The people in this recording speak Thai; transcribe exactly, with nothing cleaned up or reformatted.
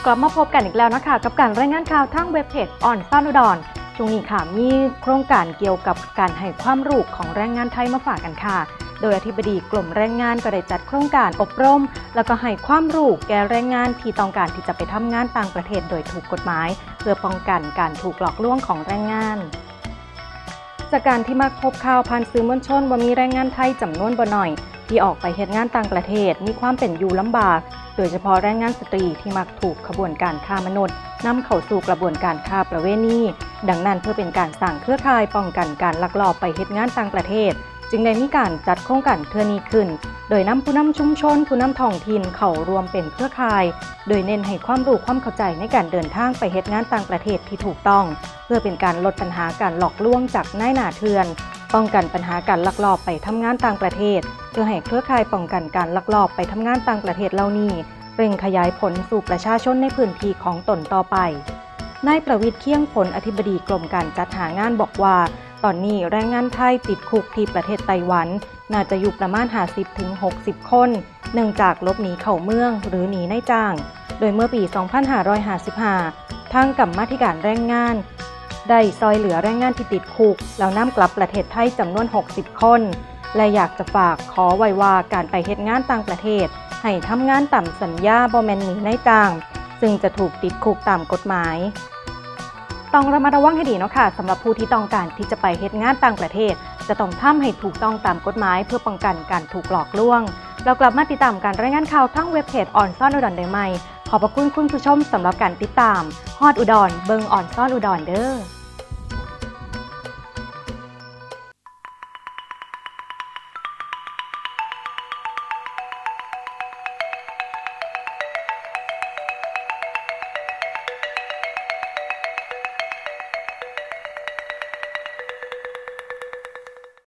กลับมาพบกันอีกแล้วนะคะกับการรายงานข่าวทางเว็บเพจออนซ่อนอุดรช่วงนี้ค่ะมีโครงการเกี่ยวกับการให้ความรู้ของแรงงานไทยมาฝากกันค่ะโดยอธิบดีกรมแรงงานก็ได้จัดโครงการอบรมแล้วก็ให้ความรู้แก่แรงงานที่ต้องการที่จะไปทำงานต่างประเทศโดยถูกกฎหมายเพื่อป้องกันการถูกหลอกลวงของแรงงานจากการที่มักพบข่าวผ่านสื่อมวลชนว่ามีแรงงานไทยจำนวนบ่น้อยที่ออกไปเฮ็ดงานต่างประเทศมีความเป็นอยู่ลำบากโดยเฉพาะแรงงานสตรีที่มักถูกขบวนการค้ามนุษย์นำเข้าสู่กระบวนการค้าประเวณีดังนั้นเพื่อเป็นการสร้างเครือข่ายป้องกันการลักลอบไปเฮ็ดงานต่างประเทศจึงได้มีการจัดโครงการเทื่อนี้ขึ้นโดยนำผู้นำชุมชนผู้นำท้องถิ่นเข้ารวมเป็นเครือข่ายโดยเน้นให้ความรู้ความเข้าใจในการเดินทางไปเฮ็ดงานต่างประเทศที่ถูกต้องเพื่อเป็นการลดปัญหาการหลอกลวงจากนายหน้าเถื่อนป้องกันปัญหาการลักลอบไปทำงานต่างประเทศเพื่อให้เครือข่ายป้องกันการลักลอบไปทำงานต่างประเทศเหล่านี้เร่งขยายผลสู่ประชาชนในพื้นที่ของตนต่อไปนายประวิตรเคียงผลอธิบดีกรมการจัดหางานบอกว่าตอนนี้แรงงานไทยติดคุกที่ประเทศไต้หวันน่าจะอยู่ประมาณ ห้าสิบถึงหกสิบ คนเนื่องจากหลบหนีเข้าเมืองหรือหนีนายจ้างโดยเมื่อปี สองพันห้าร้อยห้าสิบห้า ทางกรรมาธิการแรงงานได้ซอยเหลือแรงงานที่ติดคุกแล้วนำกลับประเทศไทยจำนวน หกสิบ คนและอยากจะฝากขอไว้ว่าการไปเฮ็ดงานต่างประเทศให้ทำงานตามสัญญาบ่แม่นหนีนายจ้างซึ่งจะถูกติดคุกตามกฎหมายต้องระมัดระวังให้ดีเนาะค่ะสำหรับผู้ที่ต้องการที่จะไปเฮ็ดงานต่างประเทศจะต้องทำให้ถูกต้องตามกฎหมายเพื่อป้องกันการถูกหลอกลวงเรากลับมาติดตามการรายงานข่าวทั้งเว็บเพจออนซ่อนอุดรได้ใหม่ขอบพระคุณคุณผู้ชมสำหรับการติดตามฮอดอุดรเบิงออนซ่อนอุดรเด้อ